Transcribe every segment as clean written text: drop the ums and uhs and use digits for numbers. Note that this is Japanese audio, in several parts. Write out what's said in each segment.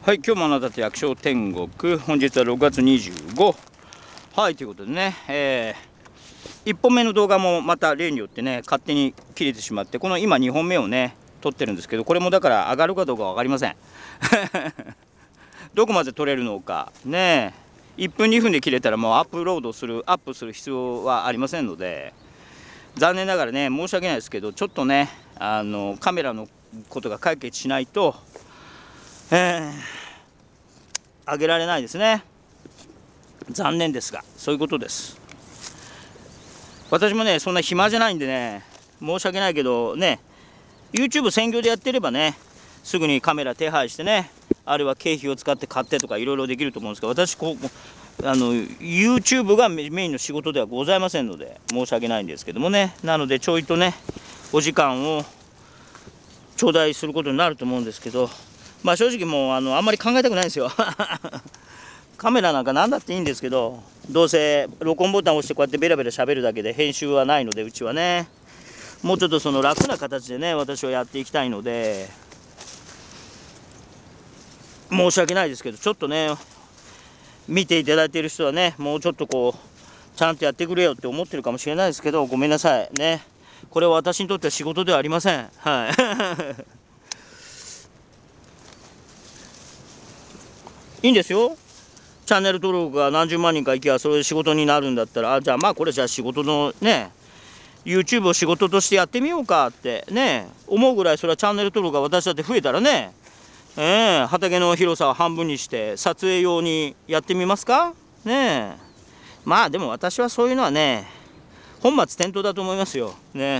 はい、今日もあなたと役所天国、本日は6月25。はい、ということでね、1本目の動画もまた例によってね、勝手に切れてしまって、この今2本目をね、撮ってるんですけど、これもだから上がるかどうか分かりません。どこまで撮れるのか、ね、1分2分で切れたらもうアップする必要はありませんので、残念ながらね、申し訳ないですけど、ちょっとね、カメラのことが解決しないと、上げられないですね。残念ですが、そういうことです。私もね、そんな暇じゃないんでね、申し訳ないけどね、YouTube 専業でやってればね、すぐにカメラ手配してね、あるいは経費を使って買ってとかいろいろできると思うんですけど、私YouTube がメインの仕事ではございませんので、申し訳ないんですけどもね、なのでちょいとね、お時間を頂戴することになると思うんですけど、まあ正直もうあんまり考えたくないんですよ。カメラなんか何だっていいんですけど、どうせ録音ボタンを押してこうやってベラベラ喋るだけで編集はないので、うちはね、もうちょっとその楽な形でね、私はやっていきたいので、申し訳ないですけど、ちょっとね、見ていただいている人はね、もうちょっとこう、ちゃんとやってくれよって思ってるかもしれないですけど、ごめんなさいね。これは私にとっては仕事ではありません。はい。いいんですよ。チャンネル登録が何十万人かいけばそれで仕事になるんだったら、じゃあまあこれじゃあ仕事のね、YouTube を仕事としてやってみようかってね、思うぐらいそれはチャンネル登録が私だって増えたらね、畑の広さを半分にして撮影用にやってみますかね。まあでも私はそういうのはね、本末転倒だと思いますよ。ね。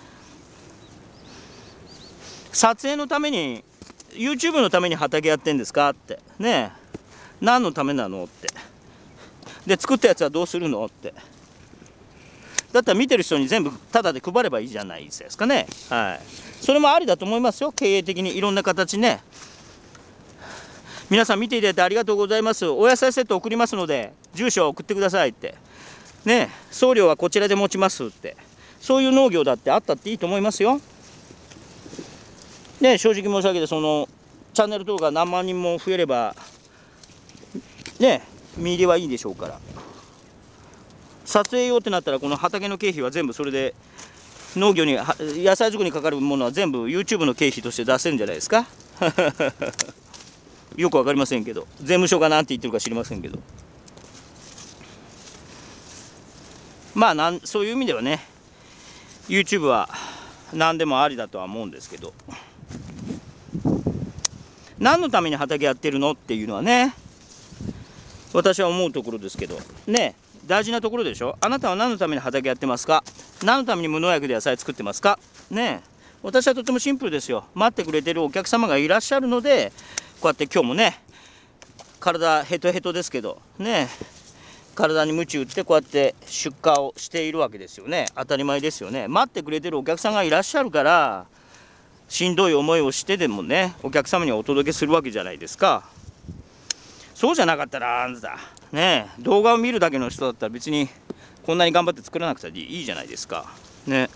撮影のために、YouTube のために畑やってんですかってね。何のためなのって。で、作ったやつはどうするのって。だったら見てる人に全部タダで配ればいいじゃないですかね。はい。それもありだと思いますよ。経営的にいろんな形ね。皆さん見ていただいてありがとうございます。お野菜セット送りますので、住所を送ってくださいって。ね、送料はこちらで持ちますって。そういう農業だってあったっていいと思いますよ。ね、正直申し上げて、そのチャンネル登録が何万人も増えれば、ね、見入りはいいでしょうから。撮影用ってなったらこの畑の経費は全部それで、農業に野菜作りにかかるものは全部 YouTube の経費として出せるんじゃないですか。よく分かりませんけど、税務署が何て言ってるか知りませんけど、まあそういう意味ではね、 YouTube は何でもありだとは思うんですけど、何のために畑やってるのっていうのはね、私は思うところですけどね、大事なところでしょ。あなたは何のために畑やってますか。何のために無農薬で野菜作ってますかね。私はとてもシンプルですよ。待ってくれてるお客様がいらっしゃるので、こうやって今日もね、体ヘトヘトですけどね、体に鞭打ってこうやって出荷をしているわけですよね。当たり前ですよね。待ってくれてるお客さんがいらっしゃるから、しんどい思いをしてでもね、お客様にお届けするわけじゃないですか。そうじゃなかったら、あんたね、動画を見るだけの人だったら別にこんなに頑張って作らなくていいじゃないですかね。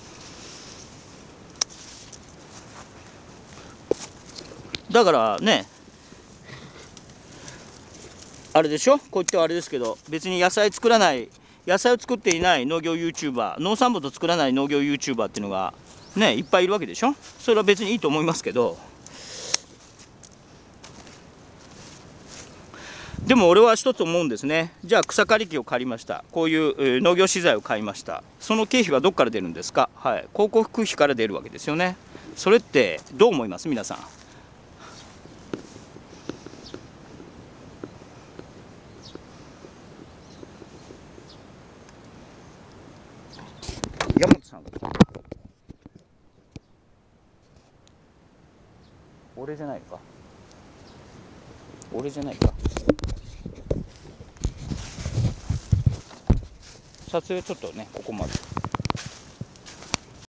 だからね、あれでしょ、こう言ってはあれですけど、別に野菜を作っていない農業 YouTuber、農産物を作らない農業 YouTuber っていうのがね、いっぱいいるわけでしょ。それは別にいいと思いますけど、でも俺は一つ思うんですね。じゃあ草刈り機を借りました、こういう農業資材を買いました、その経費はどこから出るんですか。はい、広告費から出るわけですよね。それってどう思います皆さん。山本さん、俺じゃないか、撮影ちょっとね、ここまで。